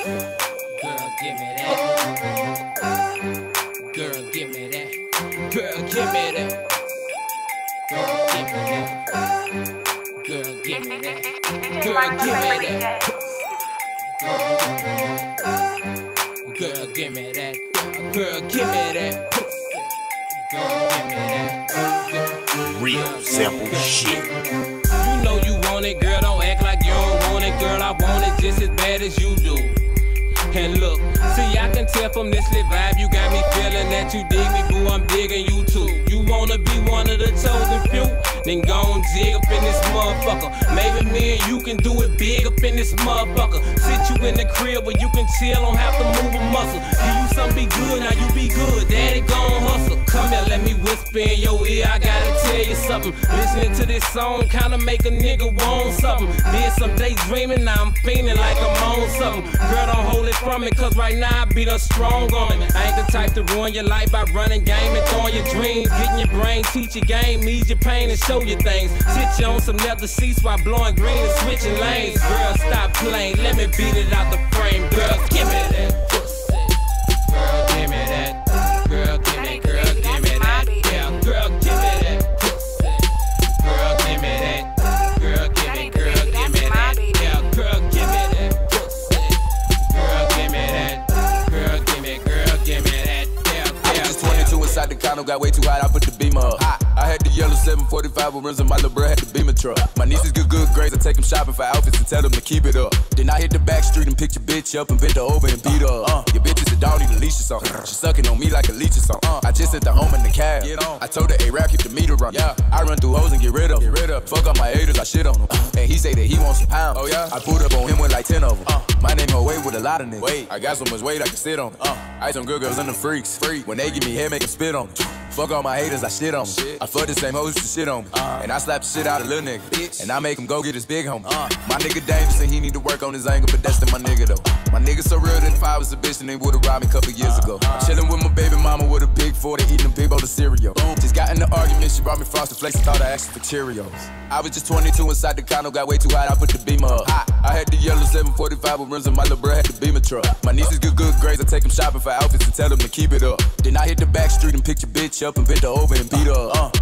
Girl, give me that. Girl, give me that. Girl, give me that. Girl, give me that. Girl, give me that. Girl, give me that. Girl, give me that. Girl, give me that. Girl, give me that. Real simple shit. You know you want it, girl, don't act like you don't want it. Girl, I want it just as bad as you do. And look, see, I can tell from this lit vibe, you got me feeling that you dig me, boo, I'm digging you too. You wanna be one of the chosen few? Then go and jig up in this motherfucker. Maybe me and you can do it big up in this motherfucker. Sit you in the crib where you can chill, don't have to move a muscle. Give you something be good, now you be good, daddy gon' hustle. Come here, let me whisper in your ear, I gotta tell you something. Listening to this song kinda make a nigga want something. Did some daydreaming, now I'm feeling like I'm on something. Girl, don't hold it from me, cause right now I be done strong on it. I ain't the type to ruin your life by running game and throwing your dreams. Getting your brain, teach your game, ease your pain and show you things. Sit you on some leather seats while blowing green and switching lanes. Girl, stop playing, let me beat it out the frame. Girl, give me that pussy. Girl, give me that. Girl, give me, girl, give me that. Yeah, girl, give me that pussy. Girl, give me that. Girl, give me, girl, give me that. Yeah, girl, give me that pussy. Girl, give me that. Girl, give me, girl, give me that. Yeah, I was just 22 inside the condo, got way too hot, I put the beamer up. I had the yellow 745 with rims and my little bro had the Beamer truck. My nieces good grades, I take them shopping for outfits and tell them to keep it up. Then I hit the back street and pick your bitch up and bend her over and beat her up. Your bitch is a dog, need a leash or something. She sucking on me like a leech or something. I just sent her home in the cab. I told her, A-Rap, keep the meter running. I run through hoes and get rid of them. Fuck up my haters, I shit on them. And he say that he wants some pounds. I pulled up on him with like 10 of them. My name gon' weight with a lot of niggas. I got so much weight I can sit on it. I some good girls and the freaks. When they give me head, make them spit on them. Fuck all my haters, I shit on them. I fuck the same hoes to shit on me. And I slap the shit out of little nigga. And I make him go get his big homie. My nigga dangerous and he need to work on his angle, but that's still my nigga though. My nigga so real that if I was a bitch, then they would've robbed me a couple years ago. Chillin' with my baby mama with a big 40, eating a big bowl of cereal. Just got in the argument, she brought me Frosted Flakes and thought I asked for Cheerios. I was just 22 inside the condo, got way too hot, I put the Beamer up. I had the yellow 745 with rims and my little bro had the Beamer truck. My nieces good grades, I take them shopping for outfits and tell them to keep it up. Then I hit the back street and pick your bitch up and bend her over and beat her up.